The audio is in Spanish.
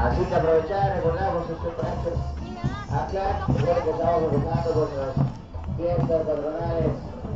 Así que aprovechar, recordamos este acá, recuerden que estamos empezando con las fiestas patronales